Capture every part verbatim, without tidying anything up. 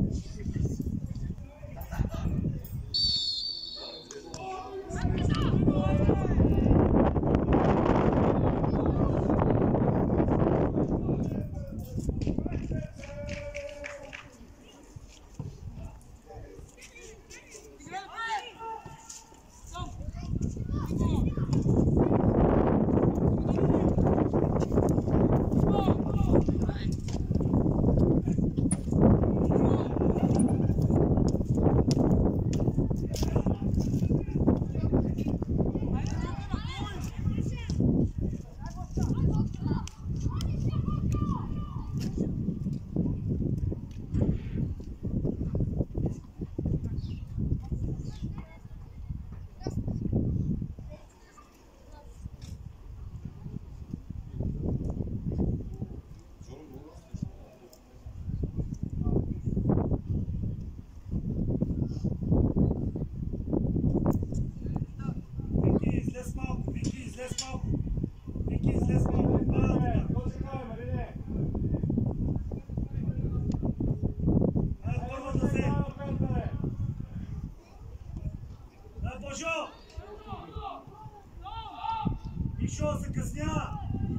Мишо, закъсня!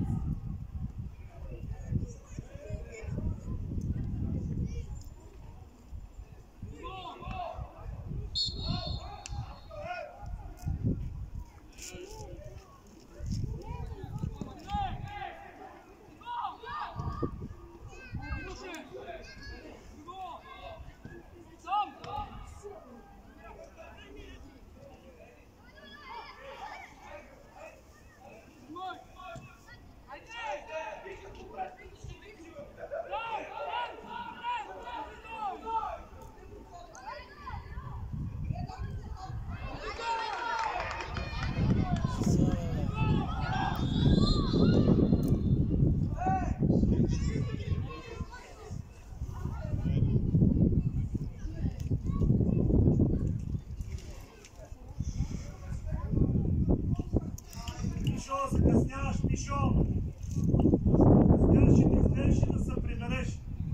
Мишо, закъсняваш, Мишо! Закъсняваш и не изгледаш и да се прибереш.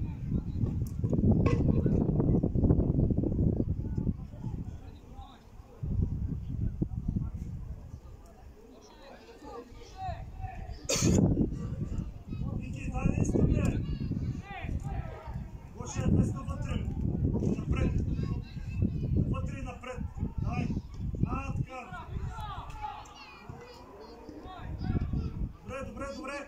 Вики, дай да искаме! Гоше е днес навътре. Напред. Вътре и напред. Дай. А, така. Добре, добре, добре.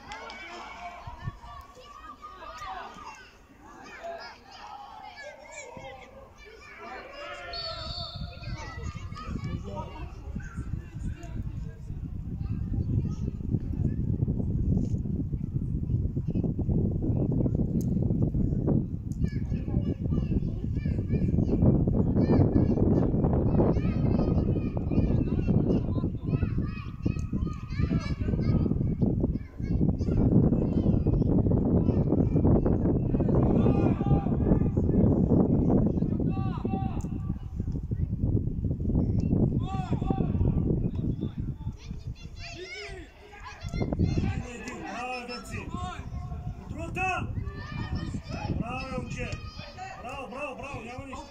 Браво, момче! Браво, браво, браво, няма нищо.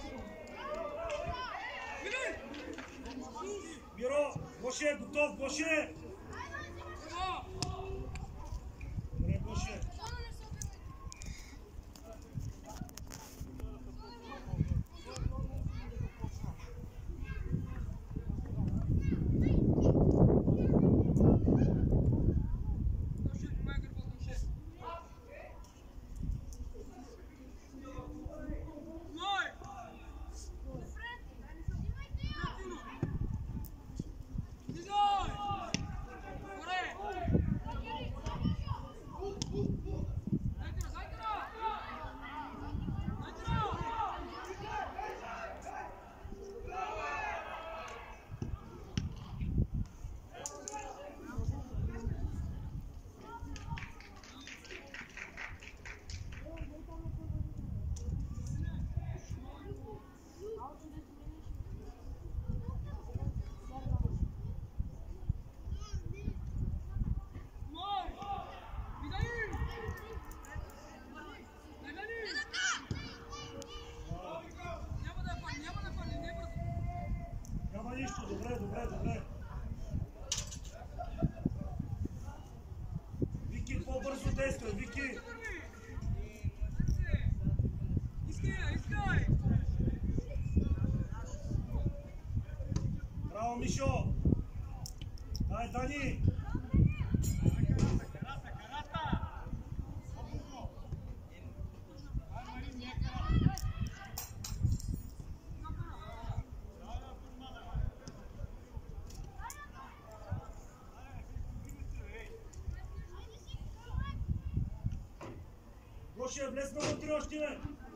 Миро, Гоше е готов, Гоше! Добре, Гоше. действай, Вики! Браво, Мишо! Дай, Дани! Гоше, влез навътре още!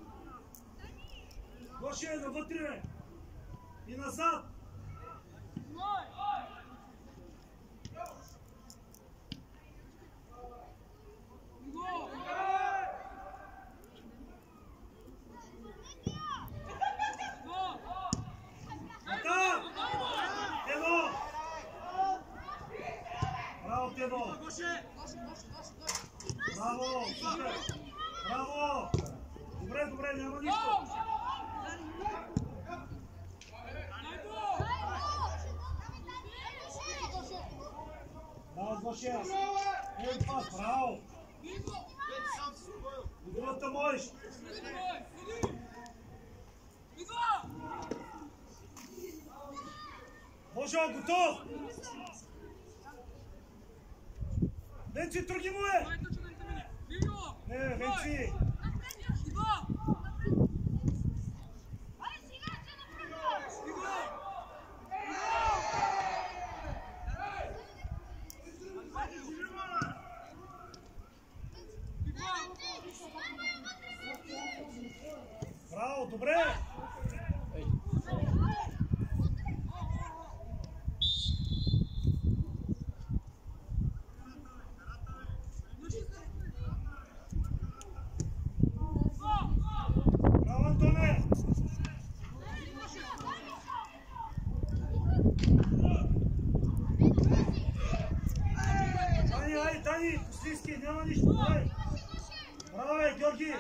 Гоше, навътре! И назад! Тево! Браво! Супер! Браво! Добре, добре, няма нищо! Браво, Гоше! Един пас, браво! Другата можеш! Боже, готов! Венци, тръгни му е! Не, Венци! Браво, добре! Дани, Костински, няма нищо, дай! Браво, бе, Георги!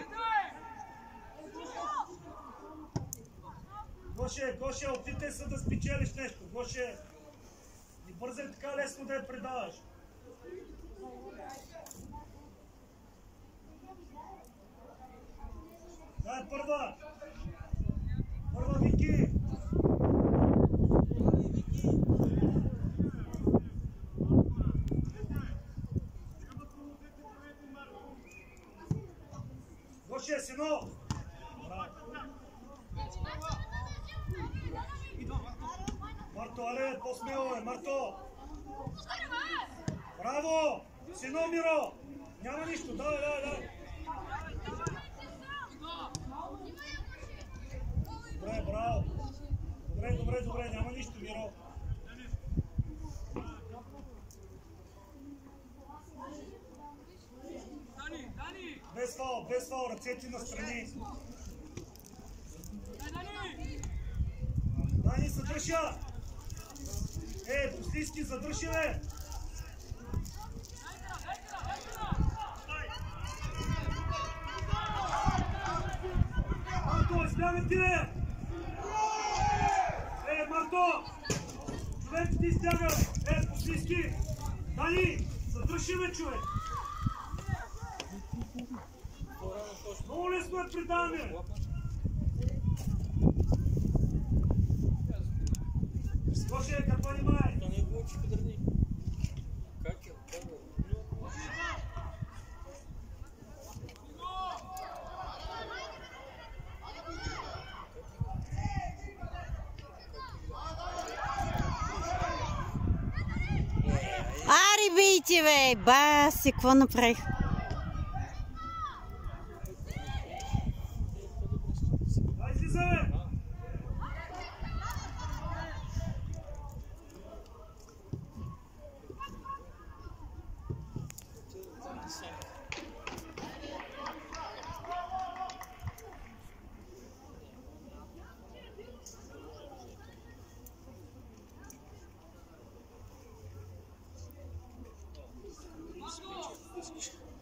Гоше, Гоше, опитай се да спечелиш нещо, Гоше! Не бързай така лесно да я предаваш. Дай първа! Първа, Вики! Гоше, сино! Марто, аре, по-смело е, Марто! Браво! Сино, Миро! Няма нищо, дай, дай, дай! Добре, браво! Добре, добре, добре, няма нищо, Миро! Без фаул, без фаул, ръцете настрани. Дани, задръжа! Е, Пустински, задръжи, бе! Марто, избягай ти, бе! Е, Марто! Човек ти избяга! Е, Пустински! Дани, задръжи, бе, човек! Много лесно е предаване! Гоше, какво внимай? То не е било, че подърни. Как е? Аре, бейте, бе! Баси, какво направих? Let's go.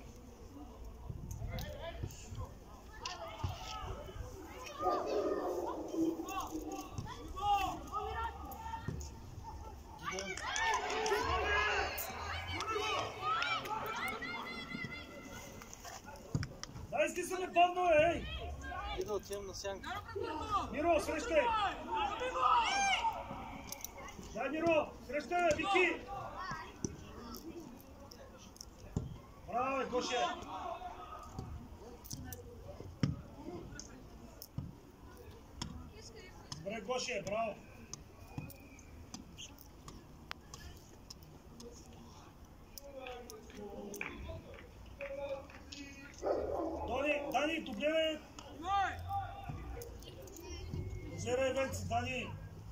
излизане бавно е, ей! И да отидем на сянка. Миро, срещай! Дай, Миро, срещай, Вики! Браво, е, Гоше! Добре, Гоше, браво! Дони, Дани, дублирай! Взерай венци, Дани!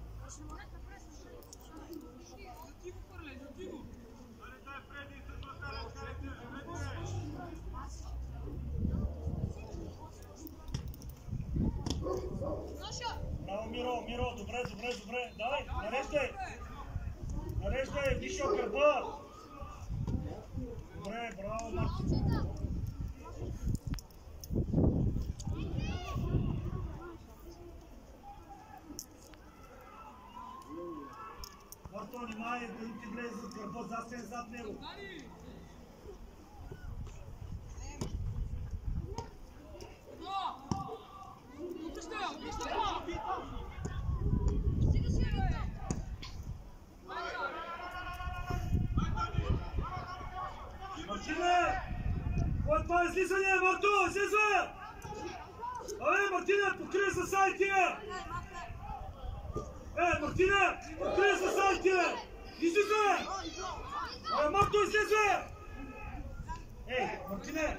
Браво, Миро, Миро, добре, добре, добре. Давай, нареждай! Нареждай, виж гърба! Добре, браво, Марко! Марто, внимай, да не ти влезе с гърба, застен зад него. Мартине! Кой е това излизане, Марто? Излиза! Абе, Мартине, покрия се сайтия! Е, Мартине, покрия се сайтия! Излиза! Абе, Марто, излиза! Ей, Мартине!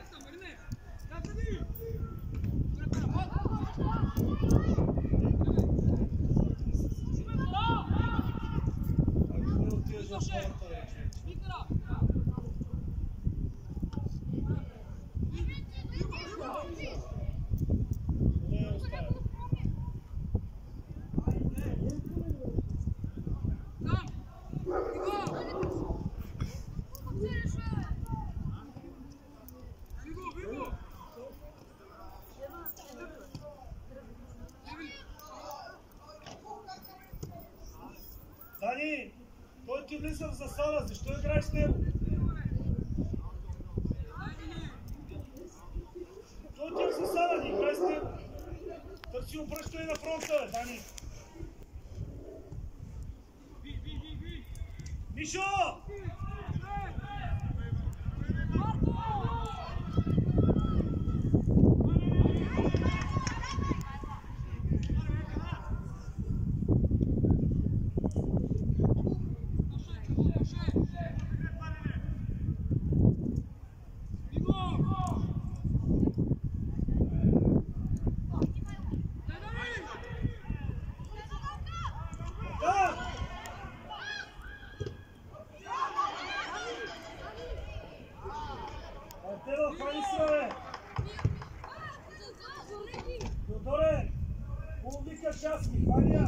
Дани, той ти влиза в засада, защо играеш с него? Той ти е в засада, не играй с него. Търси обръщане на фронта, Дани. Мишо! Теодоре, повика час, Миханя!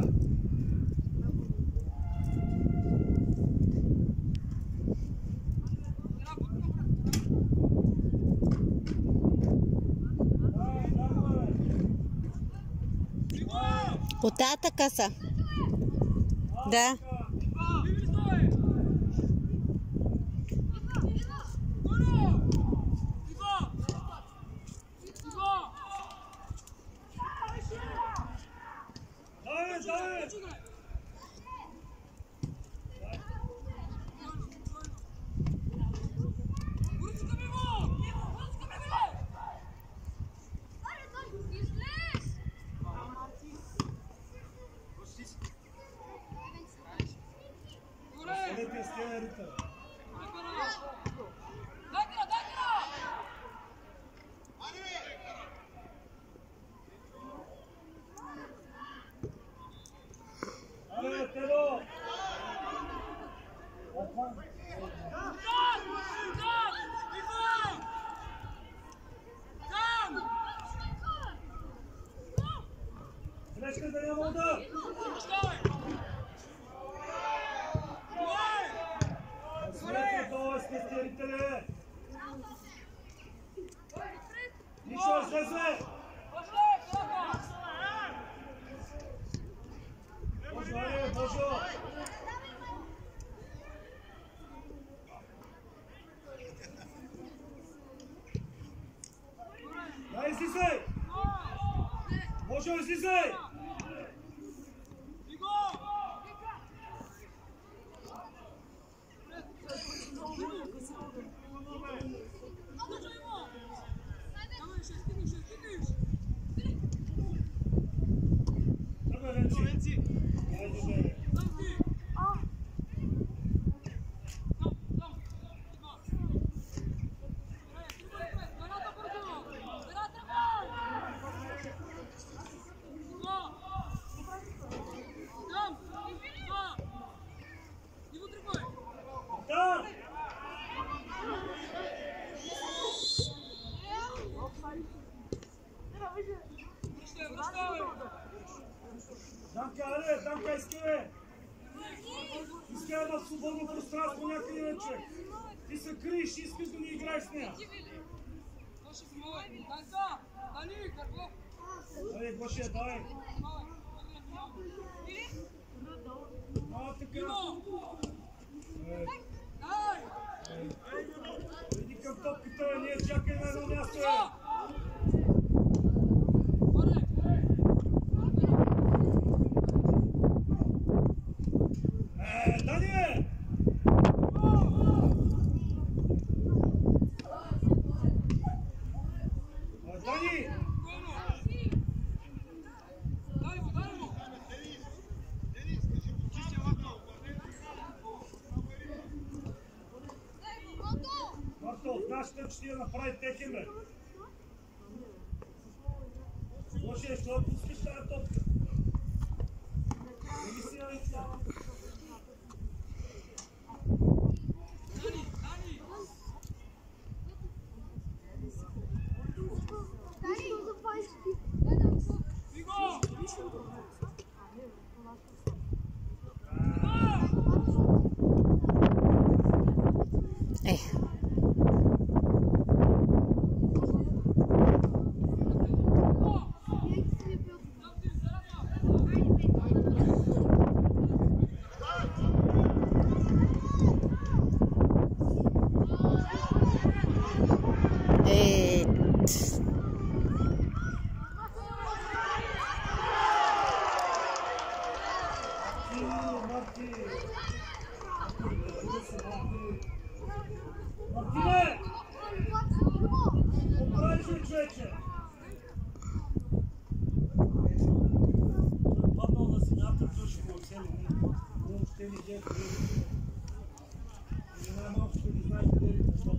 От тата къса. Да. Давай, давай! Селете стена рита. Абе, Тело! Среща да няма удар! Среща това сте стерителе! Нишо, излезе! Божо, аре, Божо! Дай Božo, izlizaj! Данка, аре, Данка, искай! Искай едно свободно пространство някъде вече! Ти се криеш, искаш да ни играеш с нея! Аре, Гоше, давай! А, така! Иди към топката, ние чакай на едно място! Нашата ще я направи текен, бе. Лоши е, що пускаш тази топка? Не ги си на лица. Е. Мартине! Оправиш ли, човече? Паднал на земята, той ще го оцели. Но ще ни дете. И най-малко ще ни знае къде е защо.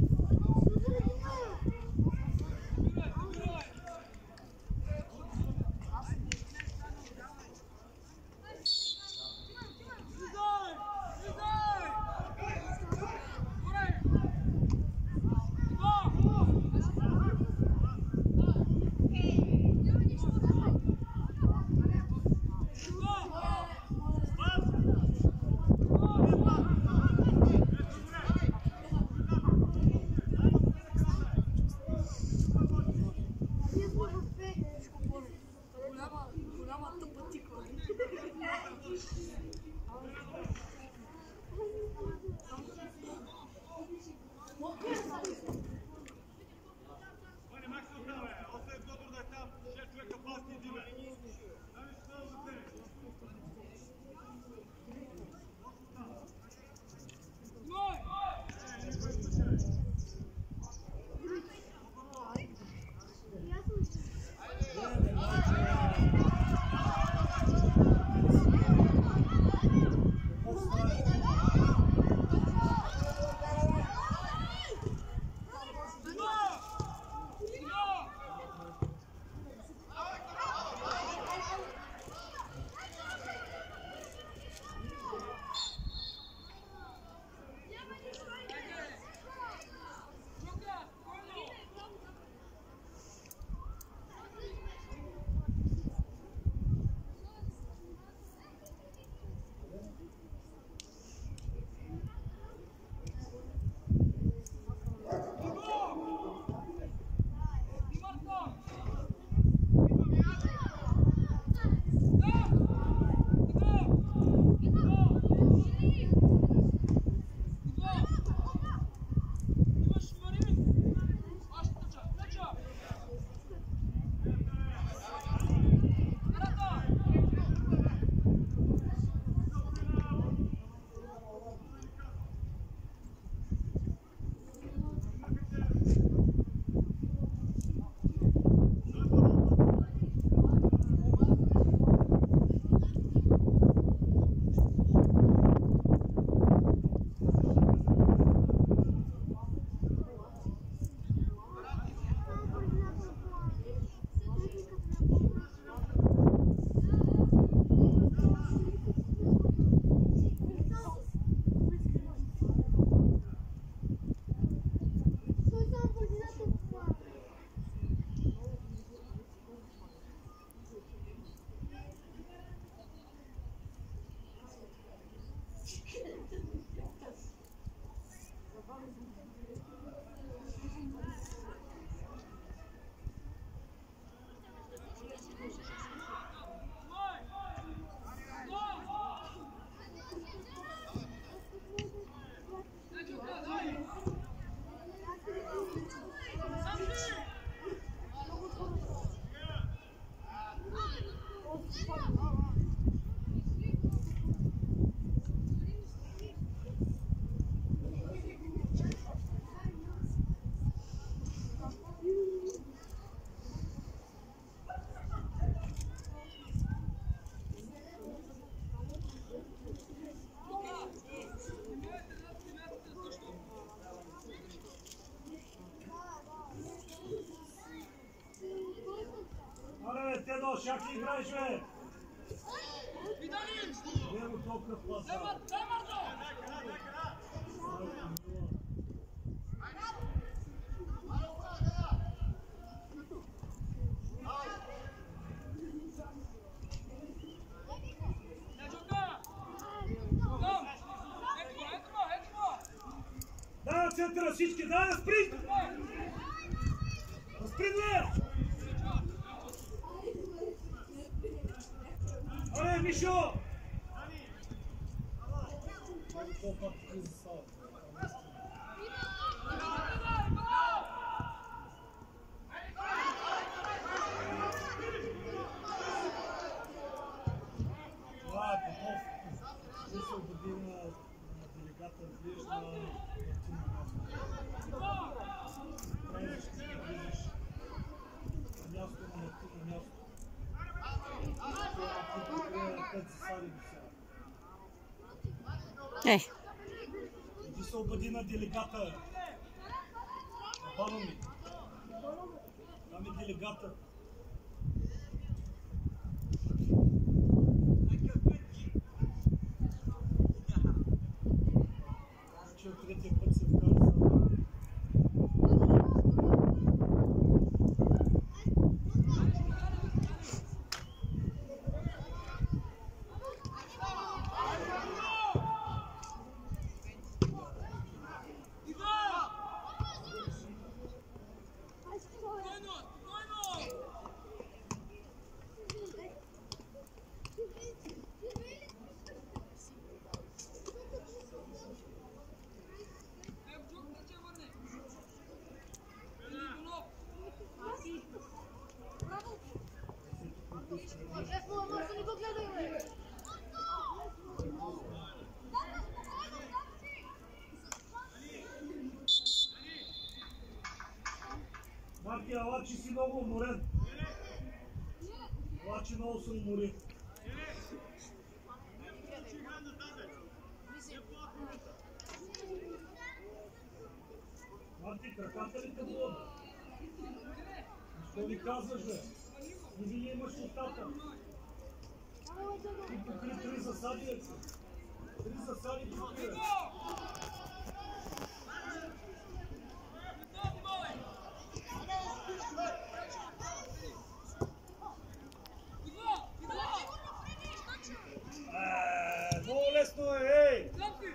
Едно, шаки играеш, бе! Нема толкова паса. Дай на центъра всички, дай на спринт! На спринт, бе! Абе, Мишо! Това е Попов. Мисъл година на делегата вижда на Трябва ще се движиш на място на Мартина място. Е. Иди се обади на делегата. Баба ми. Там е делегата. Че от третия път се вкара за... Марки, ала, че си много уморен. Ала, че много съм уморен. Марки, краката ли те болят? Що ви казваш, бе? Не ви имаш устата. Ти покри три засади, бе. Три засади покри, бе. Много лесно е, ей!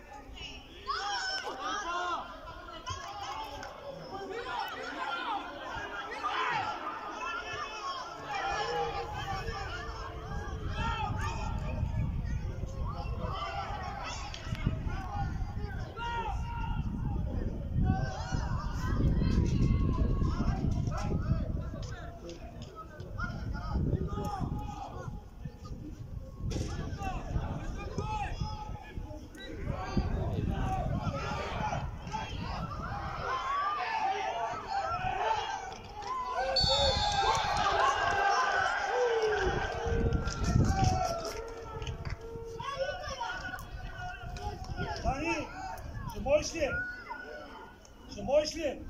Дани, ще можеш ли? Ще можеш ли?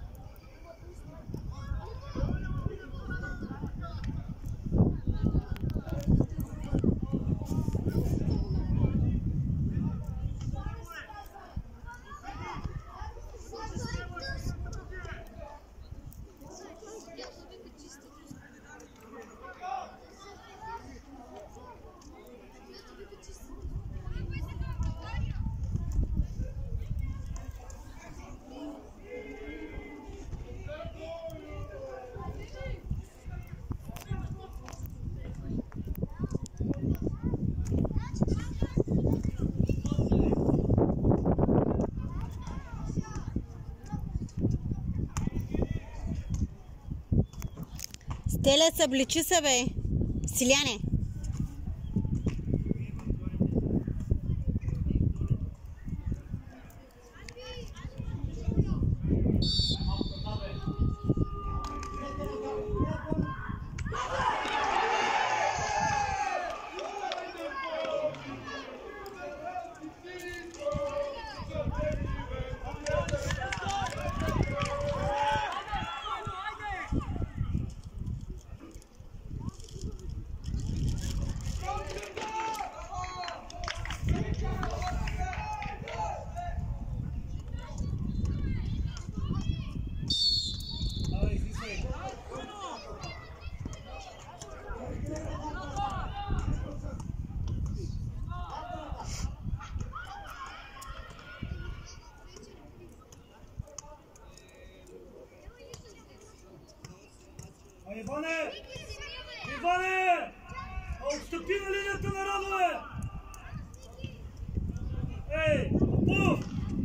Стеля, събличи се, бе. Силяне. А Иване! Иване! А отстъпи на линията на Радове! Ей, Попов!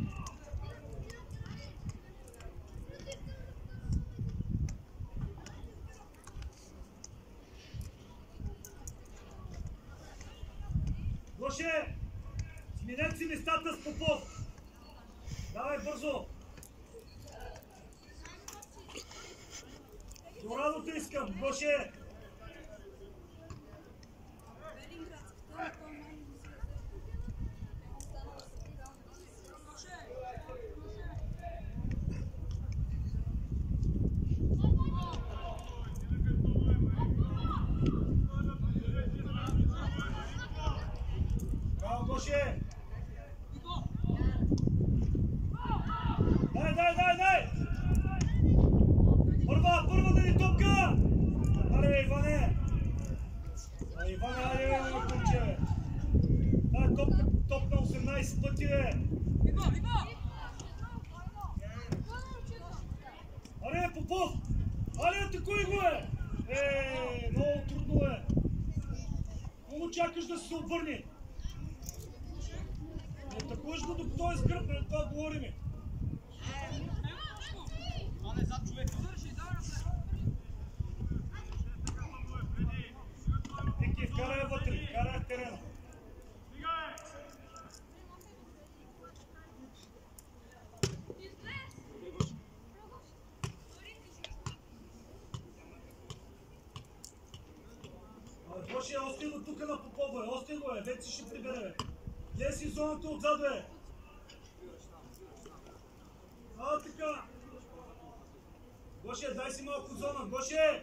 Гоше! Сменете си местата с Попов! Давай бързо! До Радото искам, Гоше! Браво, Гоше! Дай, дай, дай, дай! Първа, първа да ни топка! Аре, Иване! А, Иване, аре, момче! Дай, топ, топ на осемнайсет пъти, бе! Аре, Попов! Аре, атакуй го, е! Е, много трудно е! Много чакаш да се обърне! Не атакуваш го, докато е сгърбне, това говорим. Вики, вкарай вътре, вкарай в терена. Гоше, ости го тук на Попова, е, ости го е, вече ще прибере, бе. Гледай си зоната отзад, бе. А, така. Гоше, дай си малко зона, Гоше!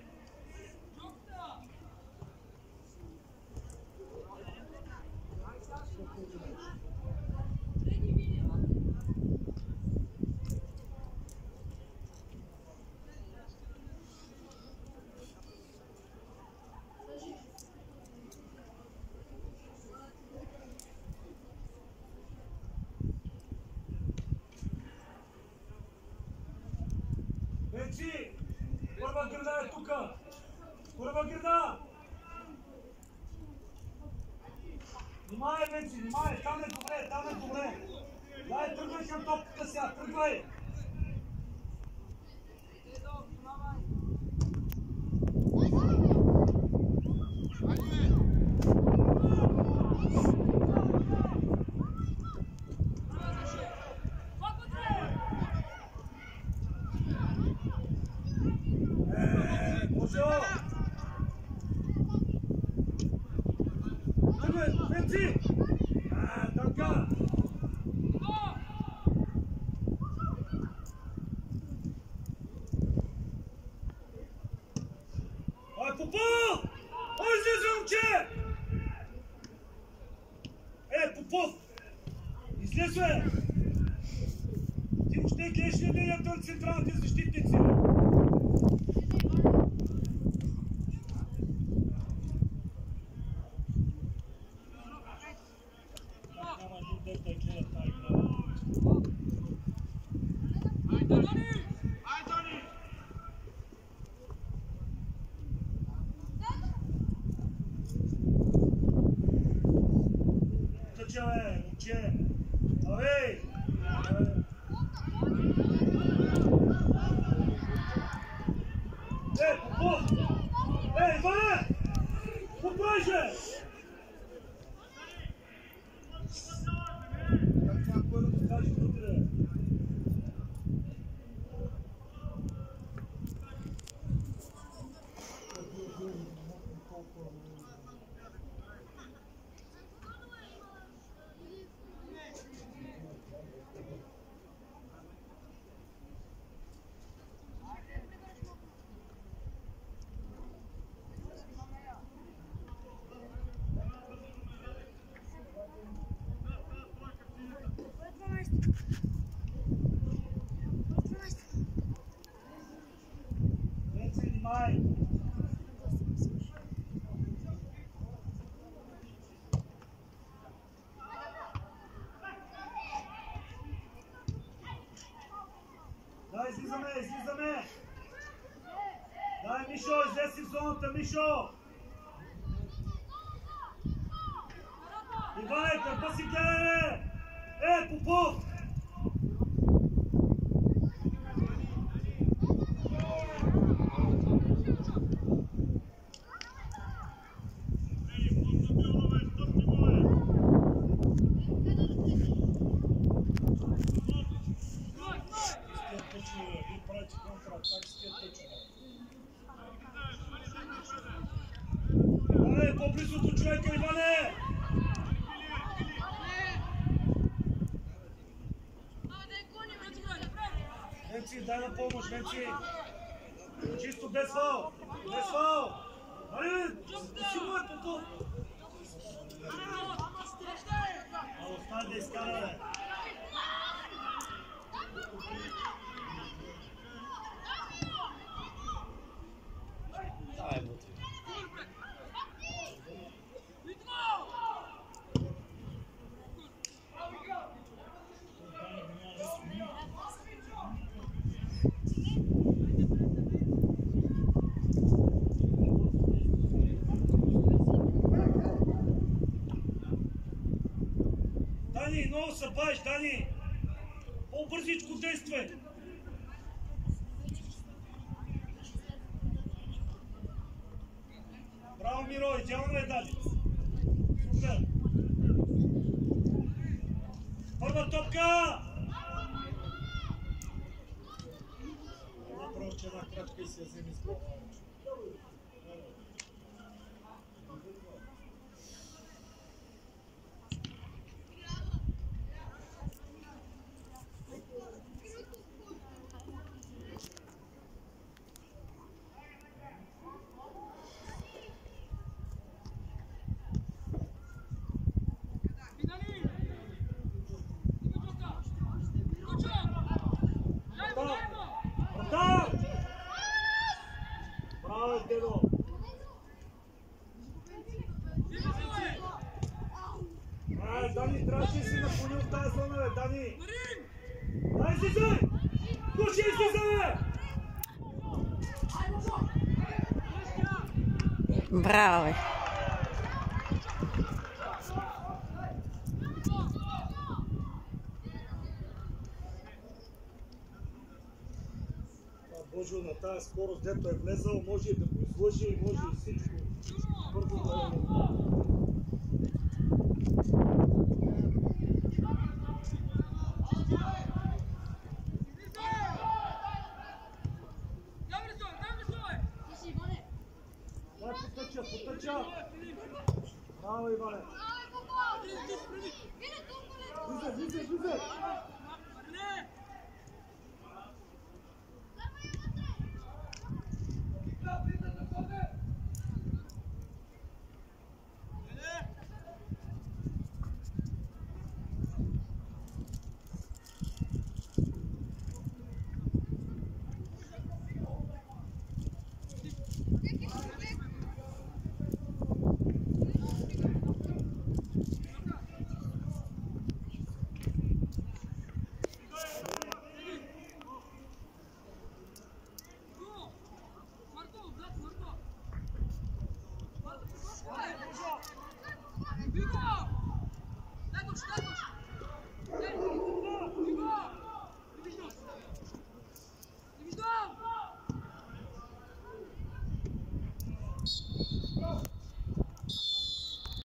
Бенци! Първа града е тука! Първа града! Внимай, Бенци, внимай! Там е добре, там е добре! Дай, тръгвай към топката сега, тръгвай! Бенци! А, така! Ай, Попов! Ай, излиза, момче! Е, Попов! Излиза! Ти въобще гледаш ли линията на централните защитници? Чаве, момче! Абей! Е, Попов! Е, Иване! Поправи се! Как това кой да го каже вътре? Внимай! Дай, излизаме, излизаме! Дай Мишо, излезе в зоната, Мишо! Иване, къпа си гледай! Е, Попов! Иване, по-близо до човека, Иване! Венци, дай на помощ, Венци! Чисто без фал! Без фал! Али, силно е Попов! А остане да изкара, бе! Давай, вътре. Дани, много се баеш, Дани! По-бързичко действай! Браво, Миро, идеално е, Дани! Супер! Първа топка! Направо, че една крачка и си я вземи с глава. Браво, Дедо! Ай, Дани, трябваше да си наклонил в тази зона, бе, Дани! Дай, излизай! Куши, излизай, бе! Браво, бе. Боже, на тази скорост, дето е влезал, може и да го излъжи, може и всичко. Бързо да е. Дай потъча, потъча! Браво, Иване! Влизай, влизай, влизай!